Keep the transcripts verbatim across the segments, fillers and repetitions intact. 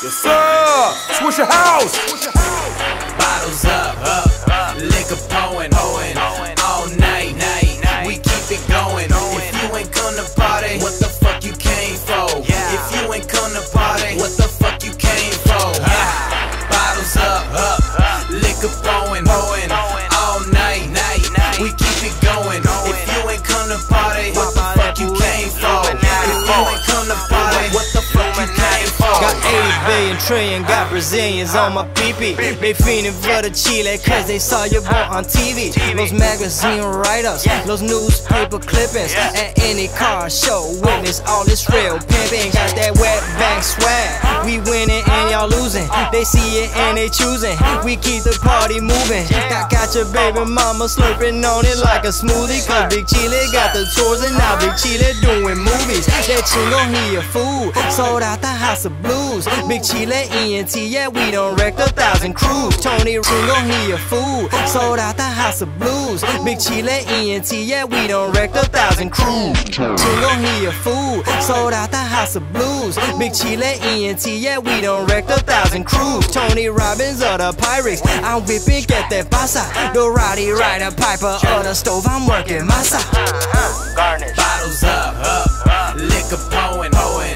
Yes, sir. Switch your house. Bottles up, up, liquor pouring, all night, night. We keep it going. If you ain't come to party, what the fuck you came for? If you ain't come to party, what the fuck you came for? Bottles up, up, liquor pouring, all night, night. We keep it going. If you ain't come to party, what the fuck you came for? If you ain't come to party, what the fuck you came for? Got eighty billion trillion, got Brazilians on my pee-pee. They fiending for the Chile cause they saw your boy on T V. Those magazine write-ups, those newspaper clippings. At any car show, witness all this real pimping. Got that wet bank swag, we winning and y'all losing. They see it and they choosing, we keep the party moving. Got, got your baby mama slurping on it like a smoothie. Cause Big Chile got the tours and now Big Chile doing movies. That chingo, he a fool, sold out the House of Blues. Big Chile E N T, yeah, we done wrecked a thousand crews. Tony Chingo, he a fool, sold out the House of Blues. Big Chile E N T, yeah, we done wrecked a thousand crews. Chingo, he a fool, sold out the House of Blues. Big Chile E N T, yeah, we done wrecked a thousand crews. Tony Robbins of the Pyrex, I'm whipping, get that bassa. The Roddy Ryder Piper on the stove, I'm working masa. Garnish. Bottles up, up, liquor pouring,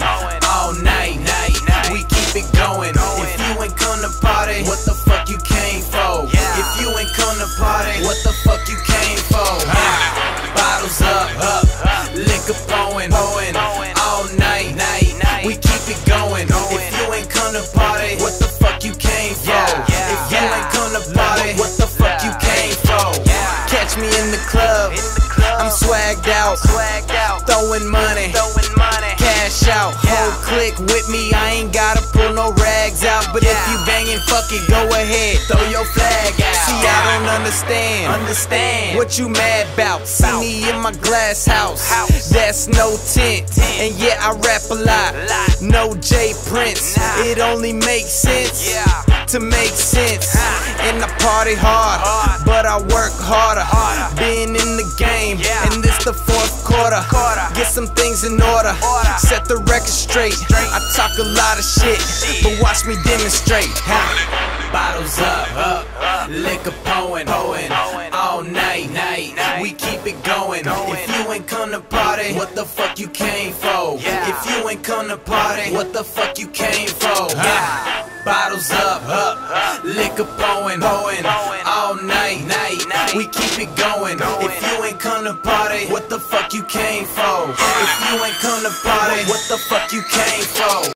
all night, night. We keep it going. If you ain't come to party, what the fuck you came for? If you ain't come to party, what the fuck you came for? Bottles up, up, liquor pouring, all night, night. We keep it going. If you ain't come to party, what the fuck you came for? If you ain't come to party, what the fuck you came for? Catch me in the club, I'm swagged out, throwing money, cash out. Whole clique with me, I ain't gotta pull no rags out. But if you bangin', fuck it, go ahead, throw your flag out. See, I don't understand, understand what you mad about. See me in my glass house, that's no tent. And yeah, I rap a lot, no J Prince. It only makes sense to make sense. And I party hard, but I work harder. Being in the game, and this the fourth quarter. Get some things in order, set the record straight. I talk a lot of shit, but watch me demonstrate. Bottles up, up, liquor pouring, all night, night. We keep it going. If you ain't come to party, what the fuck you came for? If you ain't come to party, what the fuck you came for? Bottles up, up, liquor pouring, all night, night. We keep it going. If you ain't come to party, what the fuck you came for? If you ain't come to party, what the fuck you came for?